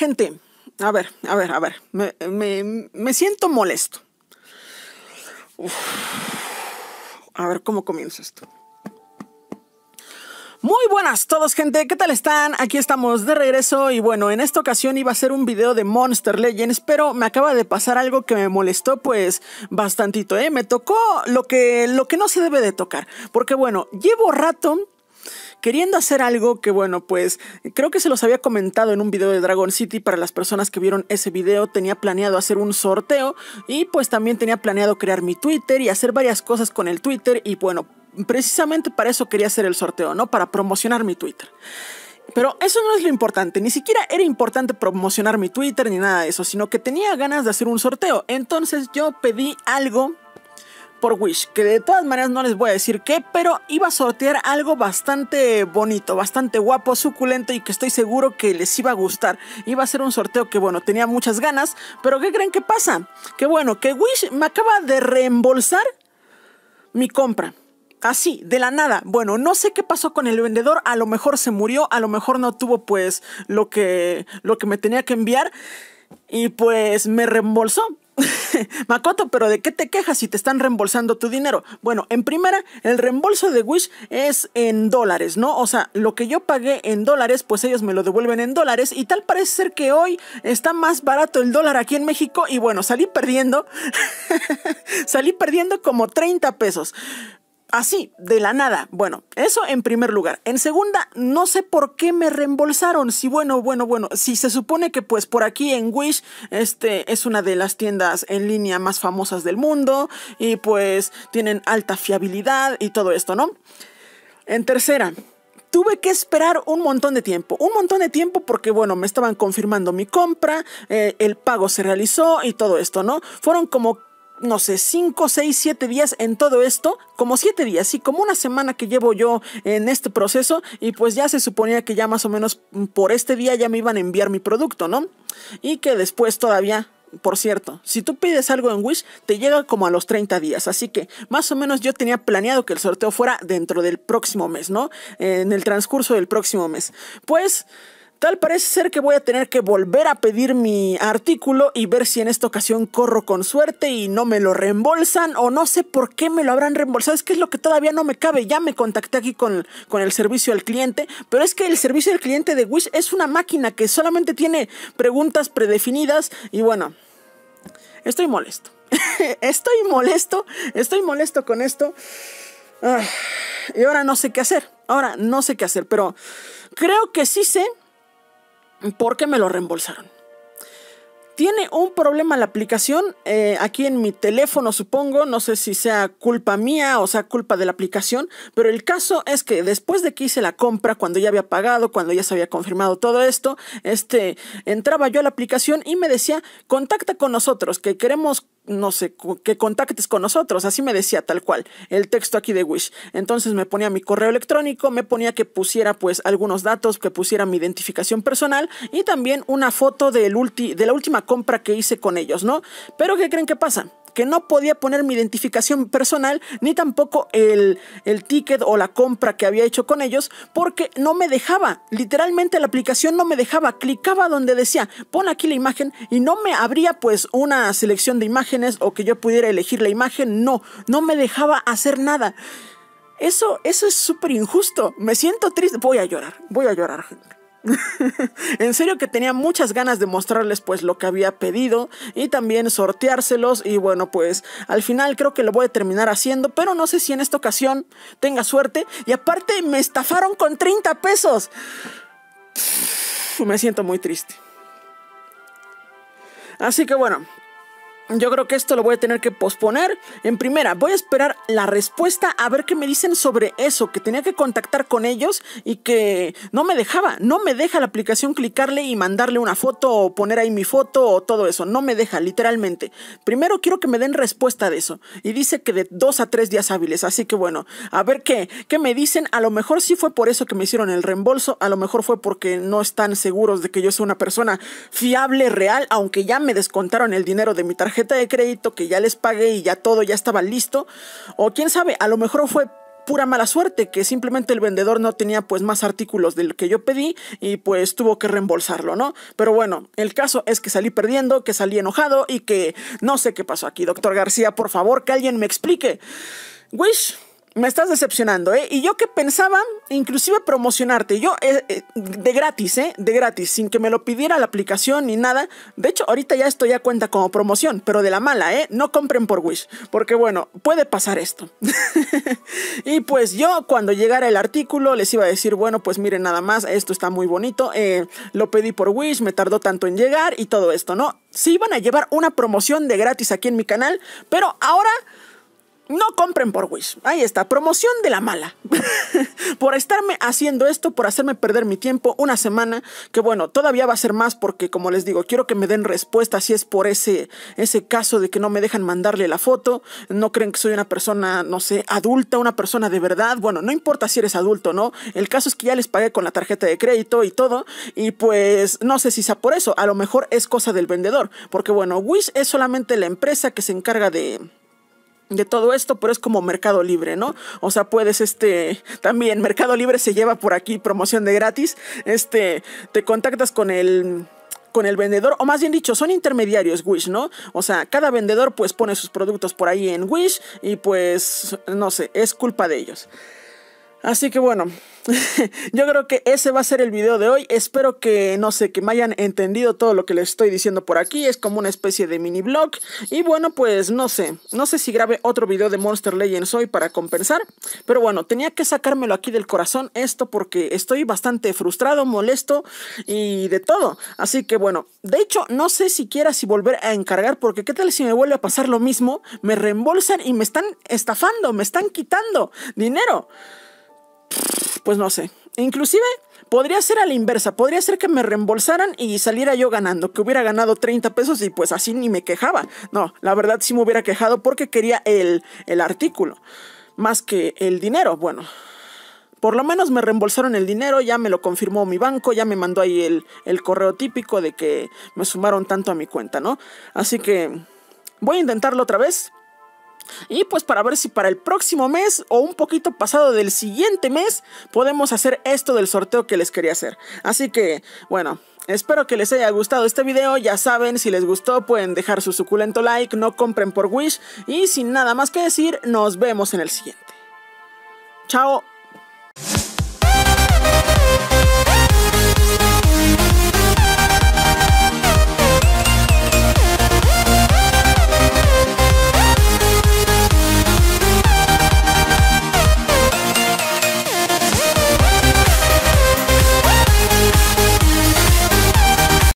gente, a ver, me siento molesto. Uf. A ver, ¿cómo comienza esto? Muy buenas todos, gente, ¿qué tal están? Aquí estamos de regreso y bueno, en esta ocasión iba a ser un video de Monster Legends, pero me acaba de pasar algo que me molestó pues bastantito, ¿eh? Me tocó lo que no se debe de tocar, porque bueno, llevo rato queriendo hacer algo que bueno, pues creo que se los había comentado en un video de Dragon City. Para las personas que vieron ese video, tenía planeado hacer un sorteo y pues también tenía planeado crear mi Twitter y hacer varias cosas con el Twitter y bueno, precisamente para eso quería hacer el sorteo, ¿no? Para promocionar mi Twitter. Pero eso no es lo importante, ni siquiera era importante promocionar mi Twitter ni nada de eso, sino que tenía ganas de hacer un sorteo. Entonces yo pedí algo por Wish, que de todas maneras no les voy a decir qué, pero iba a sortear algo bastante bonito, bastante guapo, suculento y que estoy seguro que les iba a gustar. Iba a ser un sorteo que bueno, tenía muchas ganas, pero ¿qué creen que pasa? Que bueno, que Wish me acaba de reembolsar mi compra. Así, de la nada. Bueno, no sé qué pasó con el vendedor, a lo mejor se murió, a lo mejor no tuvo pues lo que me tenía que enviar y pues me reembolsó. Makoto, pero ¿de qué te quejas si te están reembolsando tu dinero? Bueno, en primera, el reembolso de Wish es en dólares, ¿no? O sea, lo que yo pagué en dólares, pues ellos me lo devuelven en dólares y tal parece ser que hoy está más barato el dólar aquí en México y bueno, salí perdiendo, salí perdiendo como 30 pesos. Así, de la nada. Bueno, eso en primer lugar. En segunda, no sé por qué me reembolsaron. Si bueno, si se supone que pues por aquí en Wish, es una de las tiendas en línea más famosas del mundo y pues tienen alta fiabilidad y todo esto, ¿no? En tercera, tuve que esperar un montón de tiempo porque bueno, me estaban confirmando mi compra, el pago se realizó y todo esto, ¿no? Fueron como no sé, 5, 6, 7 días en todo esto, como 7 días, sí, como una semana que llevo yo en este proceso y pues ya se suponía que ya más o menos por este día ya me iban a enviar mi producto, ¿no? Y que después todavía, por cierto, si tú pides algo en Wish, te llega como a los 30 días, así que más o menos yo tenía planeado que el sorteo fuera dentro del próximo mes, ¿no? En el transcurso del próximo mes. Pues tal parece ser que voy a tener que volver a pedir mi artículo y ver si en esta ocasión corro con suerte y no me lo reembolsan o no sé por qué me lo habrán reembolsado. Es que es lo que todavía no me cabe. Ya me contacté aquí con el servicio al cliente, pero es que el servicio al cliente de Wish es una máquina que solamente tiene preguntas predefinidas y bueno, estoy molesto. Estoy molesto con esto. Y ahora no sé qué hacer. Pero creo que sí sé ¿por qué me lo reembolsaron? Tiene un problema la aplicación, aquí en mi teléfono supongo, no sé si sea culpa mía o sea culpa de la aplicación, pero el caso es que después de que hice la compra, cuando ya había pagado, cuando ya se había confirmado todo esto, entraba yo a la aplicación y me decía, contacta con nosotros, que queremos, no sé, que contactes con nosotros, así me decía tal cual, el texto aquí de Wish. Entonces me ponía mi correo electrónico, me ponía que pusiera pues algunos datos, que pusiera mi identificación personal y también una foto de la última compra que hice con ellos, ¿no? Pero ¿qué creen que pasa? Que no podía poner mi identificación personal ni tampoco el ticket o la compra que había hecho con ellos porque no me dejaba, literalmente la aplicación no me dejaba, clicaba donde decía pon aquí la imagen y no me abría pues una selección de imágenes o que yo pudiera elegir la imagen, no me dejaba hacer nada. Eso es súper injusto, me siento triste, voy a llorar, gente. En serio que tenía muchas ganas de mostrarles pues lo que había pedido y también sorteárselos y bueno pues al final creo que lo voy a terminar haciendo, pero no sé si en esta ocasión tenga suerte y aparte me estafaron con 30 pesos. Me siento muy triste. Así que bueno, yo creo que esto lo voy a tener que posponer. En primera, voy a esperar la respuesta a ver qué me dicen sobre eso, que tenía que contactar con ellos y que no me deja la aplicación clicarle y mandarle una foto o poner ahí mi foto o todo eso, no me deja, literalmente. Primero quiero que me den respuesta de eso y dice que de 2 a 3 días hábiles, así que bueno, a ver qué me dicen. A lo mejor sí fue por eso que me hicieron el reembolso, a lo mejor fue porque no están seguros de que yo soy una persona fiable, real, aunque ya me descontaron el dinero de mi tarjeta de crédito, que ya les pagué y ya todo ya estaba listo, o quién sabe, a lo mejor fue pura mala suerte, que simplemente el vendedor no tenía pues más artículos del que yo pedí y pues tuvo que reembolsarlo, ¿no? Pero bueno, el caso es que salí perdiendo, que salí enojado y que no sé qué pasó aquí. Doctor García, por favor, que alguien me explique. Wish, me estás decepcionando, ¿eh? Y yo que pensaba inclusive promocionarte, yo de gratis, de gratis, sin que me lo pidiera la aplicación ni nada. De hecho, ahorita ya esto ya cuenta como promoción, pero de la mala, no compren por Wish, porque bueno, puede pasar esto. Y pues yo cuando llegara el artículo les iba a decir, bueno, pues miren nada más, esto está muy bonito, lo pedí por Wish, me tardó tanto en llegar y todo esto, ¿no? Sí iban a llevar una promoción de gratis aquí en mi canal, pero ahora... no compren por Wish. Ahí está, promoción de la mala. Por estarme haciendo esto, por hacerme perder mi tiempo una semana, que bueno, todavía va a ser más porque como les digo, quiero que me den respuesta si es por ese caso de que no me dejan mandarle la foto, no creen que soy una persona, no sé, adulta, una persona de verdad. Bueno, no importa si eres adulto, ¿no? El caso es que ya les pagué con la tarjeta de crédito y todo, y pues no sé si sea por eso, a lo mejor es cosa del vendedor, porque bueno, Wish es solamente la empresa que se encarga de todo esto, pero es como Mercado Libre, ¿no? O sea, puedes, también Mercado Libre se lleva por aquí promoción de gratis, te contactas con el vendedor, o más bien dicho, son intermediarios Wish, ¿no? O sea, cada vendedor pues pone sus productos por ahí en Wish y pues, no sé, es culpa de ellos. Así que bueno, yo creo que ese va a ser el video de hoy. Espero que, no sé, que me hayan entendido todo lo que les estoy diciendo por aquí. Es como una especie de mini vlog. Y bueno, pues no sé si grabe otro video de Monster Legends hoy para compensar. Pero bueno, tenía que sacármelo aquí del corazón esto porque estoy bastante frustrado, molesto y de todo. Así que bueno, de hecho no sé siquiera si volver a encargar, porque qué tal si me vuelve a pasar lo mismo, me reembolsan y me están estafando, me están quitando dinero. Pues no sé, inclusive podría ser a la inversa, podría ser que me reembolsaran y saliera yo ganando, que hubiera ganado 30 pesos y pues así ni me quejaba. No, la verdad sí me hubiera quejado porque quería el artículo, más que el dinero. Bueno, por lo menos me reembolsaron el dinero, ya me lo confirmó mi banco, ya me mandó ahí el correo típico de que me sumaron tanto a mi cuenta, ¿no? Así que voy a intentarlo otra vez. Y pues para ver si para el próximo mes o un poquito pasado del siguiente mes podemos hacer esto del sorteo que les quería hacer. Así que bueno, espero que les haya gustado este video. Ya saben, si les gustó pueden dejar su suculento like, no compren por Wish. Y sin nada más que decir, nos vemos en el siguiente. Chao.